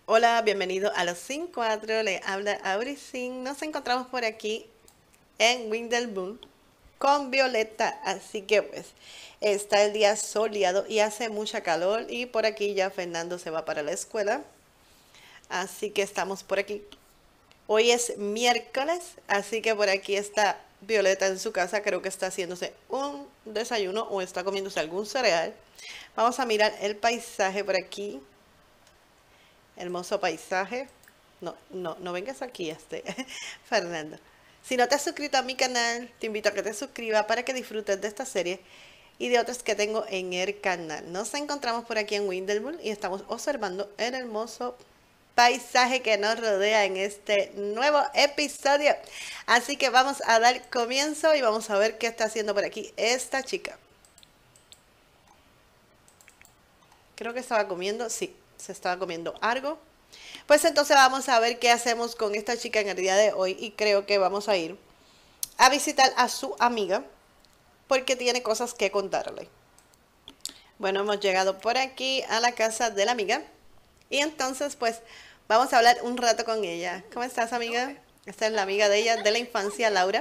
Hola, bienvenido a los Sin 4, le habla Aurisin. Nos encontramos por aquí en Windelboom con Violeta, así que pues está el día soleado y hace mucha calor y por aquí ya Fernando se va para la escuela, así que estamos por aquí. Hoy es miércoles, así que por aquí está Violeta en su casa, creo que está haciéndose un desayuno o está comiéndose algún cereal. Vamos a mirar el paisaje por aquí. Hermoso paisaje. No vengas aquí, Fernando. Si no te has suscrito a mi canal, te invito a que te suscribas para que disfrutes de esta serie y de otras que tengo en el canal. Nos encontramos por aquí en Windelbull y estamos observando el hermoso paisaje que nos rodea en este nuevo episodio. Así que vamos a dar comienzo y vamos a ver qué está haciendo por aquí esta chica. Creo que estaba comiendo, sí, se estaba comiendo algo. Pues entonces vamos a ver qué hacemos con esta chica en el día de hoy y creo que vamos a ir a visitar a su amiga porque tiene cosas que contarle. Bueno, hemos llegado por aquí a la casa de la amiga y entonces pues vamos a hablar un rato con ella. ¿Cómo estás, amiga? Esta es la amiga de ella de la infancia, Laura.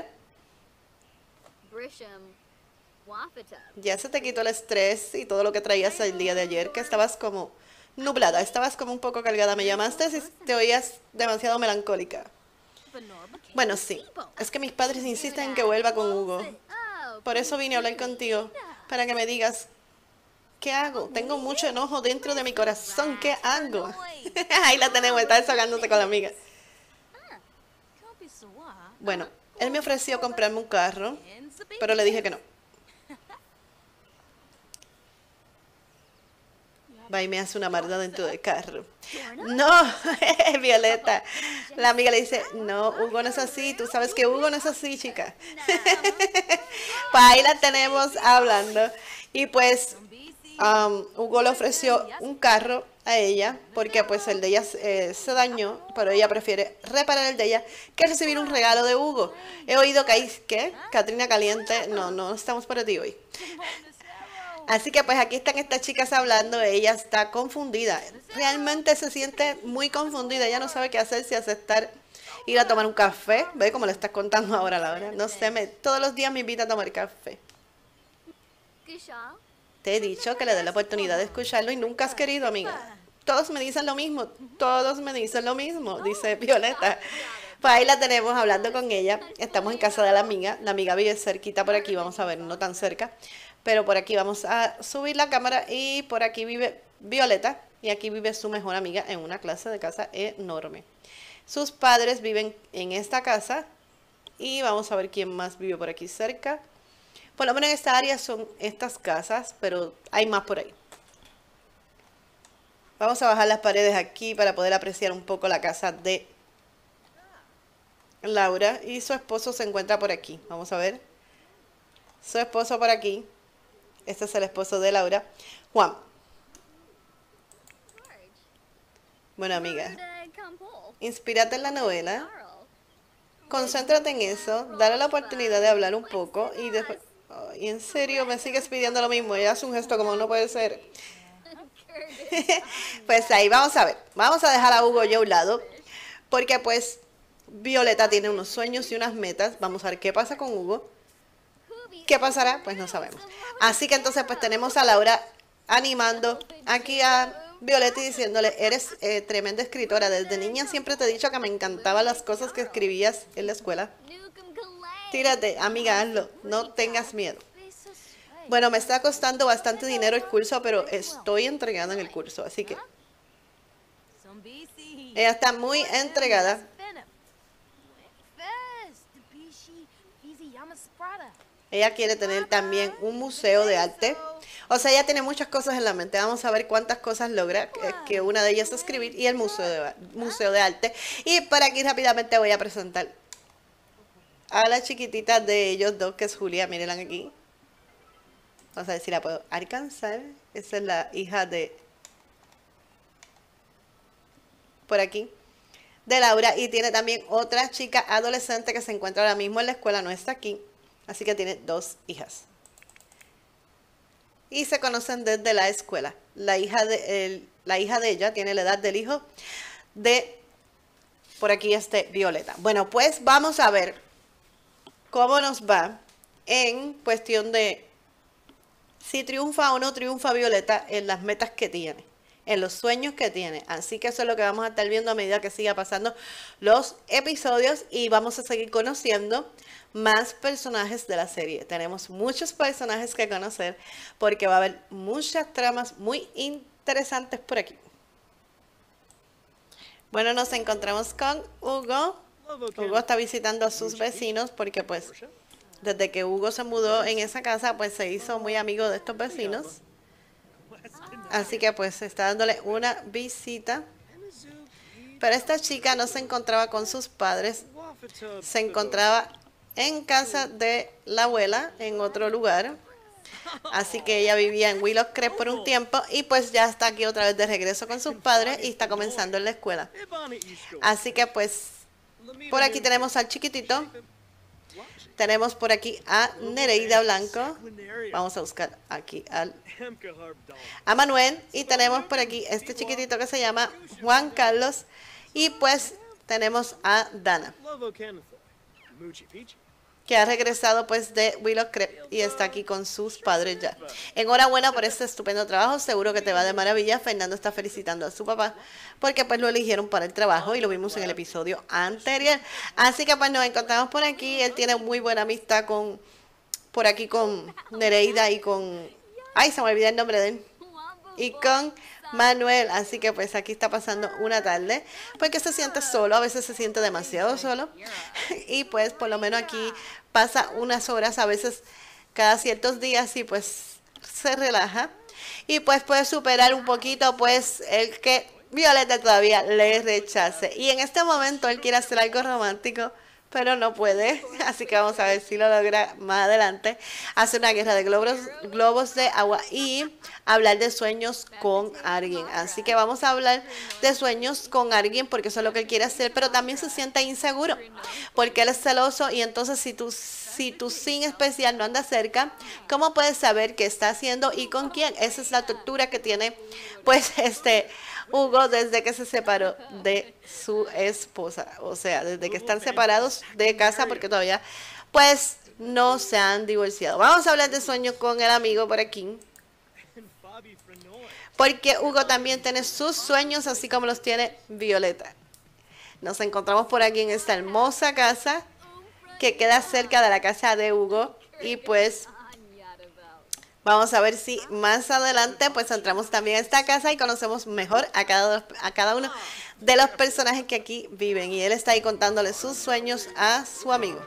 Ya se te quitó el estrés y todo lo que traías el día de ayer, que estabas como nublada, estabas como un poco cargada. Me llamaste y te oías demasiado melancólica. Bueno, sí, es que mis padres insisten en que vuelva con Hugo. Por eso vine a hablar contigo, para que me digas, ¿qué hago? Tengo mucho enojo dentro de mi corazón, ¿qué hago? Ahí la tenemos, está desahogándote con la amiga. Bueno, él me ofreció comprarme un carro, pero le dije que no. Va y me hace una maldad dentro del carro. No, Violeta. La amiga le dice, no, Hugo no es así. Tú sabes que Hugo no es así, chica. Pues ahí la tenemos hablando. Y pues Hugo le ofreció un carro a ella porque pues el de ella se dañó, pero ella prefiere reparar el de ella que recibir un regalo de Hugo. He oído que hay, ¿qué? Catrina Caliente. No estamos para ti hoy. Así que pues aquí están estas chicas hablando, ella está confundida, realmente se siente muy confundida, ella no sabe qué hacer, si aceptar ir a tomar un café, ve como le estás contando ahora Laura, no sé, todos los días me invita a tomar café. Te he dicho que le dé la oportunidad de escucharlo y nunca has querido, amiga. Todos me dicen lo mismo, todos me dicen lo mismo, dice Violeta. Pues ahí la tenemos hablando con ella, estamos en casa de la amiga vive cerquita por aquí, vamos a ver, no tan cerca. Pero por aquí vamos a subir la cámara y por aquí vive Violeta y aquí vive su mejor amiga en una clase de casa enorme. Sus padres viven en esta casa y vamos a ver quién más vive por aquí cerca. Por lo menos en esta área son estas casas, pero hay más por ahí. Vamos a bajar las paredes aquí para poder apreciar un poco la casa de Laura y su esposo se encuentra por aquí. Vamos a ver. Su esposo por aquí. Este es el esposo de Laura, Juan. Bueno, amiga, inspírate en la novela, concéntrate en eso, dale la oportunidad de hablar un poco y después... Y en serio, me sigues pidiendo lo mismo, ella hace un gesto como no puede ser. Pues ahí, vamos a ver, vamos a dejar a Hugo yo a un lado, porque pues Violeta tiene unos sueños y unas metas, vamos a ver qué pasa con Hugo. ¿Qué pasará? Pues no sabemos. Así que entonces pues tenemos a Laura animando aquí a Violeta y diciéndole, eres tremenda escritora. Desde niña siempre te he dicho que me encantaban las cosas que escribías en la escuela. Tírate, amiga, hazlo. No tengas miedo. Bueno, me está costando bastante dinero el curso, pero estoy entregada en el curso. Así que ella está muy entregada. Ella quiere tener también un museo de arte. O sea, ella tiene muchas cosas en la mente. Vamos a ver cuántas cosas logra. Que una de ellas es escribir y el museo de arte. Y por aquí rápidamente voy a presentar a la chiquitita de ellos dos, que es Julia. Mírenla aquí. Vamos a ver si la puedo alcanzar. Esa es la hija de... Por aquí. De Laura. Y tiene también otra chica adolescente que se encuentra ahora mismo en la escuela. No está aquí. Así que tiene dos hijas. Y se conocen desde la escuela. La hija de ella tiene la edad del hijo de por aquí Violeta. Bueno, pues vamos a ver cómo nos va en cuestión de si triunfa o no triunfa Violeta en las metas que tiene, en los sueños que tiene. Así que eso es lo que vamos a estar viendo a medida que siga pasando los episodios y vamos a seguir conociendo más personajes de la serie. Tenemos muchos personajes que conocer porque va a haber muchas tramas muy interesantes por aquí. Bueno, nos encontramos con Hugo. Hugo está visitando a sus vecinos porque pues desde que Hugo se mudó en esa casa pues se hizo muy amigo de estos vecinos. Así que pues está dándole una visita. Pero esta chica no se encontraba con sus padres. Se encontraba en casa de la abuela en otro lugar. Así que ella vivía en Willow Creek por un tiempo y pues ya está aquí otra vez de regreso con sus padres y está comenzando en la escuela. Así que pues por aquí tenemos al chiquitito. Tenemos por aquí a Nereida Blanco. Vamos a buscar aquí a Manuel. Y tenemos por aquí este chiquitito que se llama Juan Carlos. Y pues tenemos a Dana, que ha regresado pues de Willow Creek y está aquí con sus padres ya. Enhorabuena por este estupendo trabajo, seguro que te va de maravilla. Fernando está felicitando a su papá porque pues lo eligieron para el trabajo y lo vimos en el episodio anterior. Así que pues nos encontramos por aquí, él tiene muy buena amistad por aquí con Nereida y con, ay se me olvidó el nombre de él, y con Manuel, así que pues aquí está pasando una tarde, porque se siente solo, a veces se siente demasiado solo, y pues por lo menos aquí pasa unas horas, a veces cada ciertos días, y pues se relaja, y pues puede superar un poquito pues el que Violeta todavía le rechace, y en este momento él quiere hacer algo romántico, pero no puede, así que vamos a ver si lo logra más adelante. Hacer una guerra de globos de agua y hablar de sueños con alguien. Así que vamos a hablar de sueños con alguien porque eso es lo que él quiere hacer, pero también se siente inseguro porque él es celoso y entonces si tu sin especial no anda cerca, ¿cómo puedes saber qué está haciendo y con quién? Esa es la tortura que tiene pues Hugo desde que se separó de su esposa, o sea, desde que están separados de casa porque todavía pues no se han divorciado. Vamos a hablar de sueños con el amigo por aquí, porque Hugo también tiene sus sueños así como los tiene Violeta. Nos encontramos por aquí en esta hermosa casa que queda cerca de la casa de Hugo y pues vamos a ver si más adelante pues entramos también a esta casa y conocemos mejor a cada uno de los personajes que aquí viven. Y él está ahí contándole sus sueños a su amigo.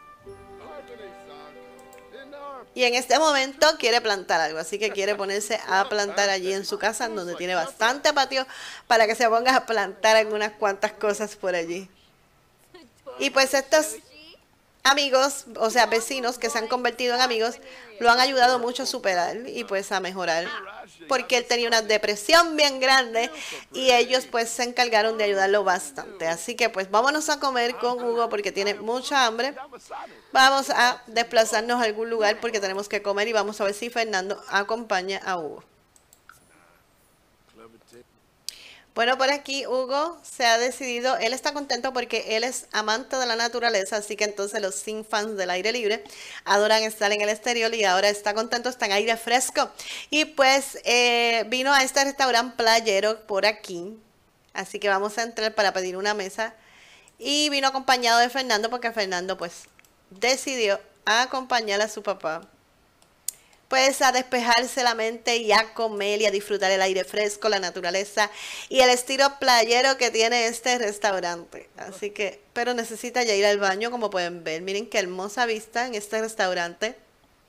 Y en este momento quiere plantar algo, así que quiere ponerse a plantar allí en su casa, donde tiene bastante patio, para que se ponga a plantar algunas cuantas cosas por allí. Y pues estos amigos, o sea, vecinos que se han convertido en amigos, lo han ayudado mucho a superar y pues a mejorar, porque él tenía una depresión bien grande y ellos pues se encargaron de ayudarlo bastante. Así que pues vámonos a comer con Hugo porque tiene mucha hambre. Vamos a desplazarnos a algún lugar porque tenemos que comer y vamos a ver si Fernando acompaña a Hugo. Bueno, por aquí Hugo se ha decidido, él está contento porque él es amante de la naturaleza, así que entonces los sin fans del aire libre adoran estar en el exterior y ahora está contento, está en aire fresco. Y pues vino a este restaurante playero por aquí, así que vamos a entrar para pedir una mesa. Y vino acompañado de Fernando porque Fernando pues decidió acompañar a su papá pues a despejarse la mente y a comer y a disfrutar el aire fresco, la naturaleza y el estilo playero que tiene este restaurante. Así que, pero necesita ya ir al baño, como pueden ver. Miren qué hermosa vista en este restaurante.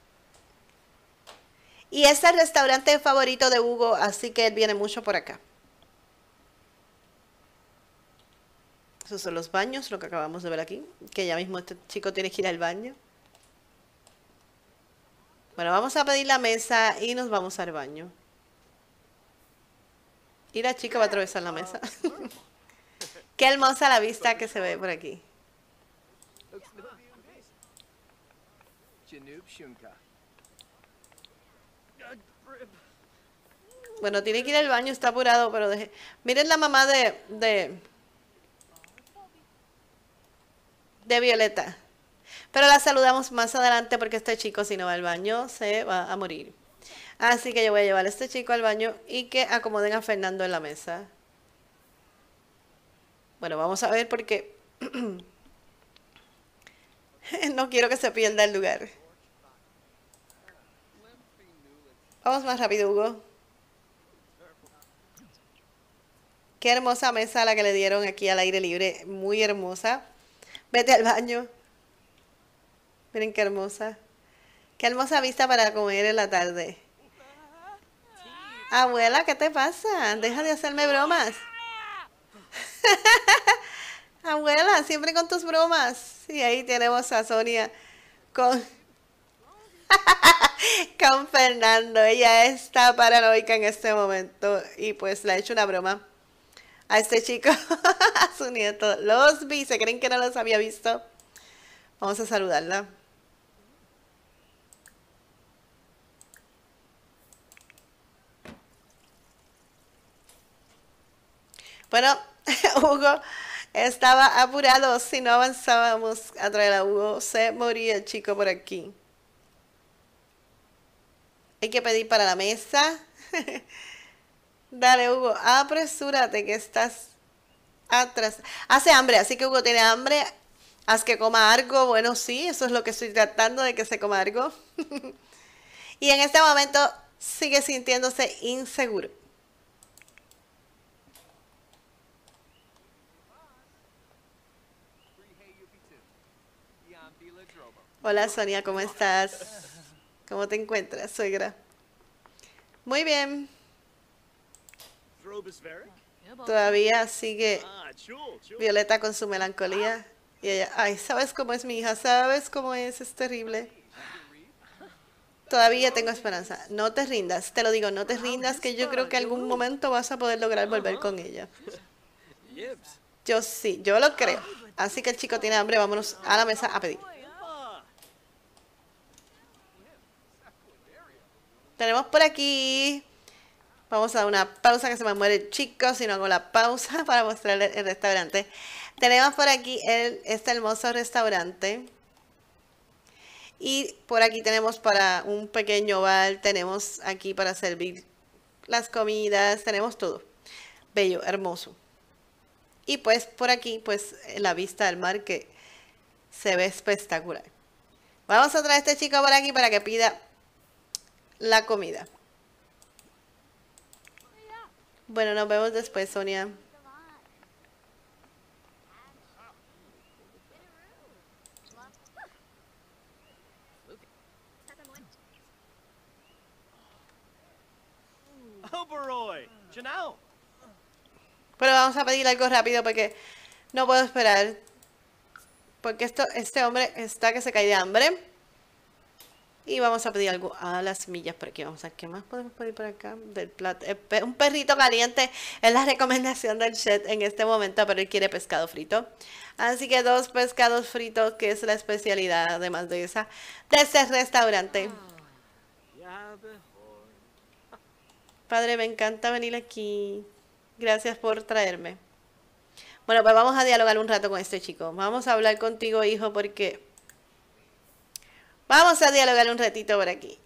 Y es el restaurante favorito de Hugo, así que él viene mucho por acá. Esos son los baños, lo que acabamos de ver aquí, que ya mismo este chico tiene que ir al baño. Bueno, vamos a pedir la mesa y nos vamos al baño. Y la chica va a atravesar la mesa. Qué hermosa la vista que se ve por aquí. Bueno, tiene que ir al baño, está apurado, pero miren la mamá de de Violeta. Pero la saludamos más adelante porque este chico, si no va al baño, se va a morir. Así que yo voy a llevar a este chico al baño y que acomoden a Fernando en la mesa. Bueno, vamos a ver porque no quiero que se pierda el lugar. Vamos más rápido, Hugo. Qué hermosa mesa la que le dieron aquí al aire libre. Muy hermosa. Vete al baño. Miren qué hermosa. Qué hermosa vista para comer en la tarde. Abuela, ¿qué te pasa? Deja de hacerme bromas. Abuela, siempre con tus bromas. Y ahí tenemos a Sonia con, con Fernando. Ella está paranoica en este momento y pues le ha hecho una broma a este chico, a su nieto. Los vi, ¿se creen que no los había visto? Vamos a saludarla. Bueno, Hugo estaba apurado. Si no avanzábamos a traer a Hugo, se moría el chico por aquí. Hay que pedir para la mesa. Dale, Hugo, apresúrate que estás atrás. Hace hambre, así que Hugo tiene hambre. Haz que coma algo. Bueno, sí, eso es lo que estoy tratando, de que se coma algo. Y en este momento sigue sintiéndose inseguro. Hola Sonia, ¿cómo estás? ¿Cómo te encuentras, suegra? Muy bien. Todavía sigue Violeta con su melancolía. Y ella, ay, ¿sabes cómo es mi hija? ¿Sabes cómo es? Es terrible. Todavía tengo esperanza. No te rindas, te lo digo, no te rindas, que yo creo que algún momento vas a poder lograr volver con ella. Yo sí, yo lo creo. Así que el chico tiene hambre, vámonos a la mesa a pedir. Tenemos por aquí, vamos a dar una pausa que se me muere el chico, si no hago la pausa para mostrarles el restaurante. Tenemos por aquí este hermoso restaurante. Y por aquí tenemos para un pequeño bar, tenemos aquí para servir las comidas, tenemos todo. Bello, hermoso. Y pues por aquí, pues la vista del mar que se ve espectacular. Vamos a traer a este chico por aquí para que pida la comida. Bueno, nos vemos después, Sonia. Pero vamos a pedir algo rápido porque no puedo esperar. Porque este hombre está que se cae de hambre. Y vamos a pedir algo a las millas por aquí. Vamos a ver qué más podemos pedir por acá. Del plato. Un perrito caliente es la recomendación del chef en este momento, pero él quiere pescado frito. Así que 2 pescados fritos, que es la especialidad, además de ese restaurante. Padre, me encanta venir aquí. Gracias por traerme. Bueno, pues vamos a dialogar un rato con este chico. Vamos a hablar contigo, hijo, porque vamos a dialogar un ratito por aquí.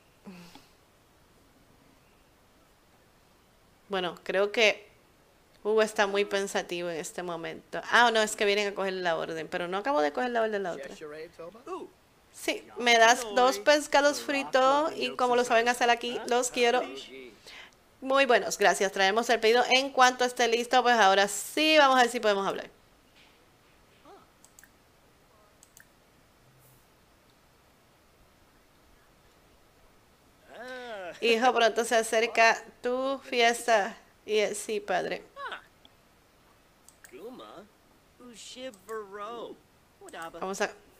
Bueno, creo que Hugo está muy pensativo en este momento. Ah, no, es que vienen a coger la orden, pero no acabo de coger la orden de la otra. Sí, me das 2 pescados fritos y como lo saben hacer aquí, los quiero muy buenos. Gracias, traemos el pedido. En cuanto esté listo, pues ahora sí, vamos a ver si podemos hablar. Hijo, pronto se acerca tu fiesta. Y sí, padre. Vamos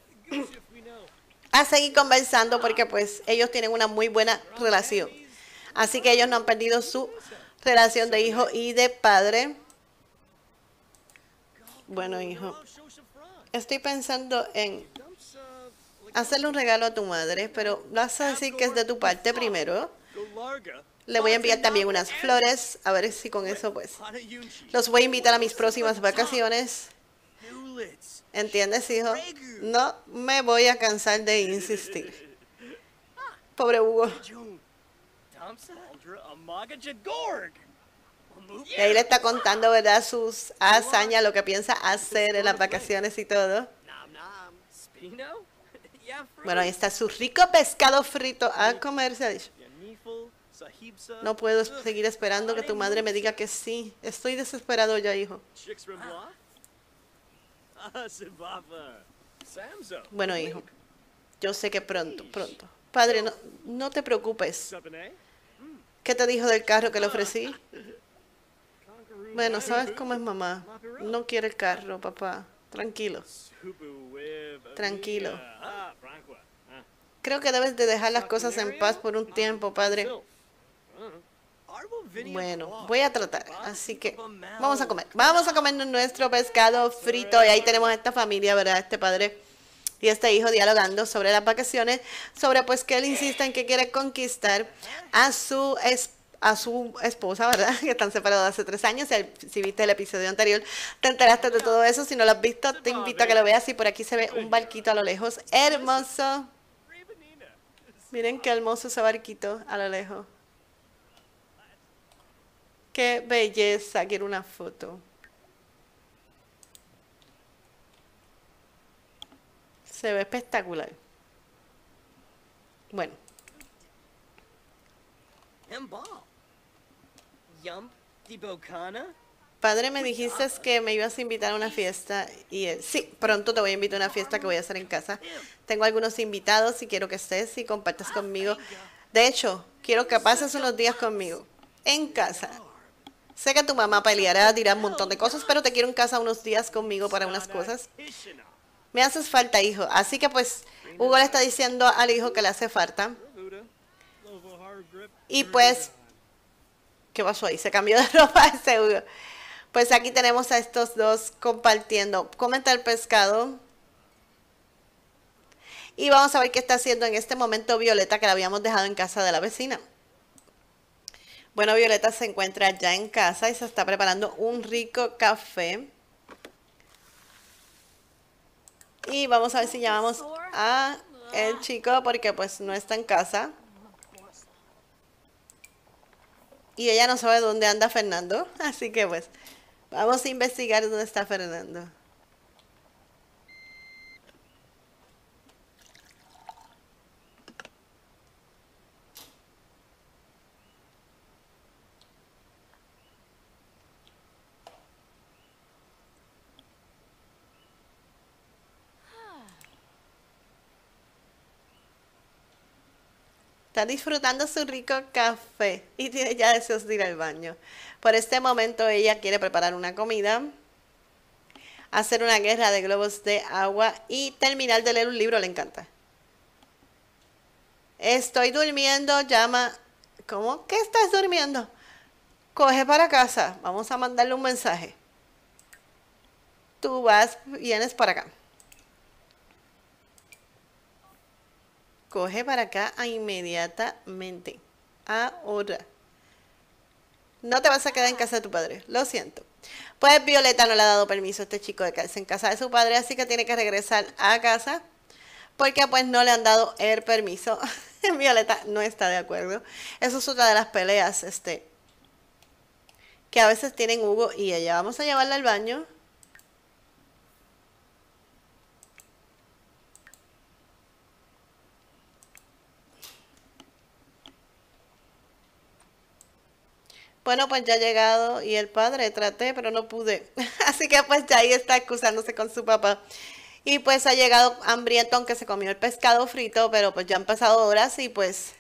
a seguir conversando porque pues ellos tienen una muy buena relación. Así que ellos no han perdido su relación de hijo y de padre. Bueno, hijo, estoy pensando en hacerle un regalo a tu madre, pero vas a decir que es de tu parte primero. Le voy a enviar también unas flores, a ver si con eso pues los voy a invitar a mis próximas vacaciones. ¿Entiendes, hijo? No me voy a cansar de insistir. Pobre Hugo. Y ahí le está contando, ¿verdad? Sus hazañas, lo que piensa hacer en las vacaciones y todo. Bueno, ahí está su rico pescado frito a comerse, ha dicho. No puedo seguir esperando que tu madre me diga que sí. Estoy desesperado ya, hijo. Bueno, hijo, yo sé que pronto. Padre, no te preocupes. ¿Qué te dijo del carro que le ofrecí? Bueno, ¿sabes cómo es mamá? No quiere el carro, papá. Tranquilo. Tranquilo. Creo que debes de dejar las cosas en paz por un tiempo, padre. Bueno, voy a tratar. Así que vamos a comer. Vamos a comer nuestro pescado frito. Y ahí tenemos a esta familia, ¿verdad? Este padre y este hijo dialogando sobre las vacaciones. Sobre pues que él insiste en que quiere conquistar a su esposa, ¿verdad? Que están separados hace 3 años. Si viste el episodio anterior, te enteraste de todo eso. Si no lo has visto, te invito a que lo veas. Y por aquí se ve un barquito a lo lejos. Hermoso. Miren qué hermoso ese barquito a lo lejos. Qué belleza. Quiero una foto. Se ve espectacular. Bueno. Padre, me dijiste que me ibas a invitar a una fiesta y sí, pronto te voy a invitar a una fiesta que voy a hacer en casa. Tengo algunos invitados y quiero que estés y compartas conmigo. De hecho, quiero que pases unos días conmigo en casa. Sé que tu mamá peleará, dirá un montón de cosas, pero te quiero en casa unos días conmigo para unas cosas. Me haces falta, hijo. Así que pues Hugo le está diciendo al hijo que le hace falta. Y pues, ¿qué pasó ahí? Se cambió de ropa ese Hugo. Pues aquí tenemos a estos dos compartiendo. Comenta el pescado. Y vamos a ver qué está haciendo en este momento Violeta, que la habíamos dejado en casa de la vecina. Bueno, Violeta se encuentra ya en casa y se está preparando un rico café. Y vamos a ver si llamamos a el chico porque pues no está en casa. Y ella no sabe dónde anda Fernando. Así que pues vamos a investigar dónde está Fernando. Está disfrutando su rico café y tiene ya deseos de ir al baño. Por este momento ella quiere preparar una comida, hacer una guerra de globos de agua y terminar de leer un libro, le encanta. Estoy durmiendo, llama. ¿Cómo? ¿Qué estás durmiendo? Coge para casa, vamos a mandarle un mensaje. Tú vienes para acá. Coge para acá inmediatamente. Ahora. No te vas a quedar en casa de tu padre. Lo siento. Pues Violeta no le ha dado permiso a este chico de quedarse en casa de su padre, así que tiene que regresar a casa. Porque pues no le han dado el permiso. Violeta no está de acuerdo. Eso es otra de las peleas, que a veces tienen Hugo y ella. Vamos a llevarla al baño. Bueno, pues ya ha llegado y el padre traté, pero no pude. Así que pues ya ahí está excusándose con su papá. Y pues ha llegado hambriento, aunque se comió el pescado frito, pero pues ya han pasado horas y pues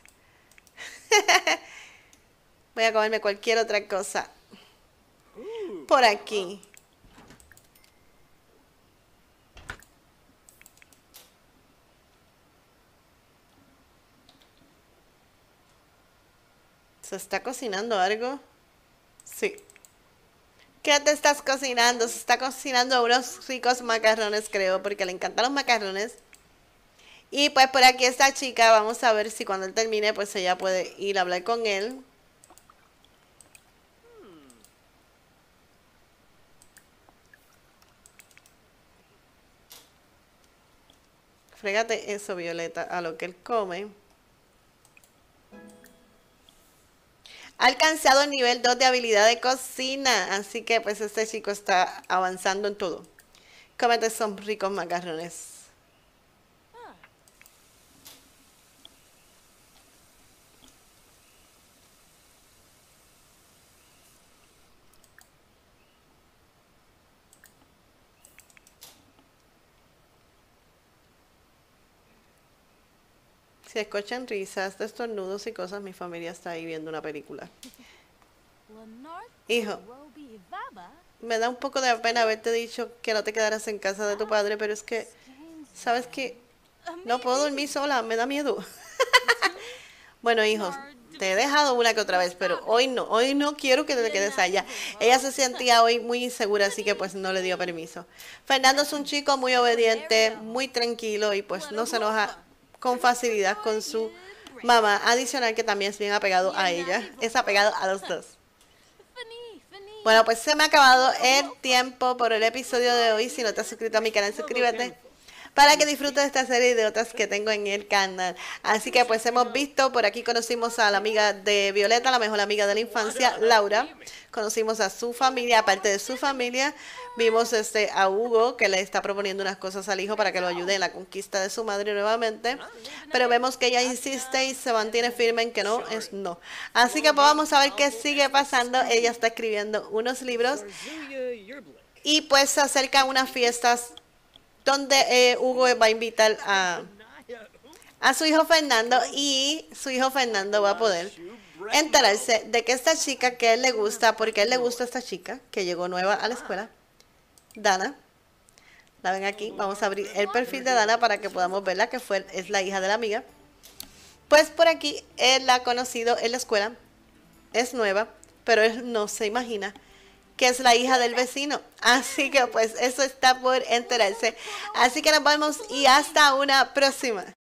voy a comerme cualquier otra cosa por aquí. ¿Se está cocinando algo? Sí. ¿Qué te estás cocinando? Se está cocinando unos ricos macarrones, creo, porque le encantan los macarrones. Y pues por aquí esta chica, vamos a ver si cuando él termine, pues ella puede ir a hablar con él. Frégate eso, Violeta, a lo que él come. Ha alcanzado el nivel 2 de habilidad de cocina, así que pues este chico está avanzando en todo. Cómete esos ricos macarrones. Si escuchan risas, estornudos y cosas, mi familia está ahí viendo una película. Hijo, me da un poco de pena haberte dicho que no te quedaras en casa de tu padre, pero es que, ¿sabes qué? No puedo dormir sola, me da miedo. Bueno, hijos, te he dejado una que otra vez, pero hoy no quiero que te quedes allá. Ella se sentía hoy muy insegura, así que pues no le dio permiso. Fernando es un chico muy obediente, muy tranquilo y pues no se enoja con facilidad con su mamá. Adicional que también es bien apegado a ella, es apegado a los dos. Bueno, pues se me ha acabado el tiempo por el episodio de hoy. Si no te has suscrito a mi canal, suscríbete para que disfrutes de esta serie y de otras que tengo en el canal. Así que pues hemos visto, por aquí conocimos a la amiga de Violeta, la mejor amiga de la infancia, Laura. Conocimos a su familia, aparte de su familia, vimos a Hugo, que le está proponiendo unas cosas al hijo para que lo ayude en la conquista de su madre nuevamente. Pero vemos que ella insiste y se mantiene firme en que no es no. Así que pues vamos a ver qué sigue pasando. Ella está escribiendo unos libros y pues se acercan unas fiestas donde Hugo va a invitar a su hijo Fernando y su hijo Fernando va a poder enterarse de que esta chica que a él le gusta, porque a él le gusta esta chica que llegó nueva a la escuela, Dana, la ven aquí, vamos a abrir el perfil de Dana para que podamos verla, que es la hija de la amiga. Pues por aquí él la ha conocido en la escuela, es nueva, pero él no se imagina que es la hija del vecino. Así que pues eso está por enterarse. Así que nos vemos y hasta una próxima.